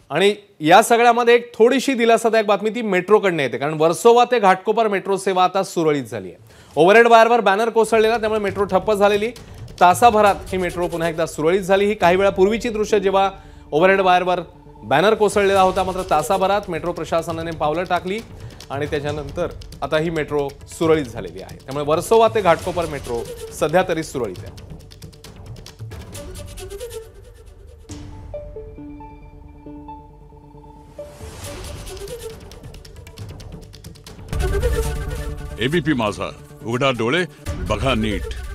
आणि या सगळ्यामध्ये एक थोडीशी दिलासादायक बातमी ती मेट्रोकडनं येते, कारण वर्सोवा ते घाटकोपर मेट्रो सेवा आता सुरळीत झाली आहे. ओव्हरहेड वायरवर बॅनर कोसळलेला, त्यामुळे मेट्रो ठप्प झालेली. तासाभरात ही मेट्रो पुन्हा एकदा सुरळीत झाली. ही काही वेळापूर्वीची दृश्य, जेव्हा ओव्हरहेड वायरवर बॅनर कोसळलेला होता. मात्र तासाभरात मेट्रो प्रशासनाने पावलं टाकली आणि त्याच्यानंतर आता ही मेट्रो सुरळीत झालेली आहे. त्यामुळे वर्सोवा ते घाटकोपर मेट्रो सध्या तरी सुरळीत आहे. एबीपी माझा, उघडा डोळे बघा नीट.